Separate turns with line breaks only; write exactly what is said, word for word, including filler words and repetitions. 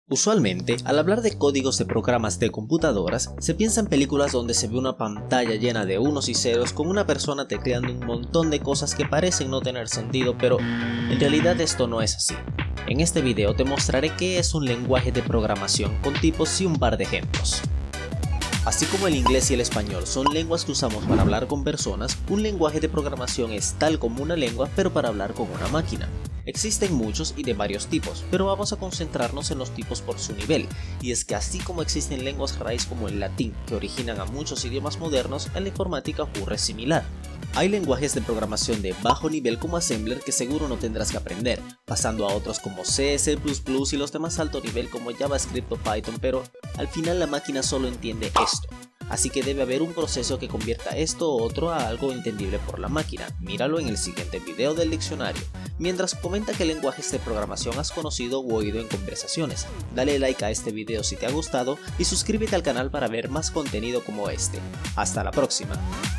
Usualmente, al hablar de códigos de programas de computadoras, se piensa en películas donde se ve una pantalla llena de unos y ceros con una persona tecleando un montón de cosas que parecen no tener sentido, pero en realidad esto no es así. En este video te mostraré qué es un lenguaje de programación con tipos y un par de ejemplos. Así como el inglés y el español son lenguas que usamos para hablar con personas, un lenguaje de programación es tal como una lengua pero para hablar con una máquina. Existen muchos y de varios tipos, pero vamos a concentrarnos en los tipos por su nivel, y es que así como existen lenguas raíz como el latín que originan a muchos idiomas modernos, en la informática ocurre similar. Hay lenguajes de programación de bajo nivel como Assembler que seguro no tendrás que aprender, pasando a otros como C, C plus plus y los de más alto nivel como JavaScript o Python, pero al final la máquina solo entiende esto. Así que debe haber un proceso que convierta esto u otro a algo entendible por la máquina. Míralo en el siguiente video del diccionario. Mientras comenta qué lenguajes de programación has conocido u oído en conversaciones. Dale like a este video si te ha gustado y suscríbete al canal para ver más contenido como este. Hasta la próxima.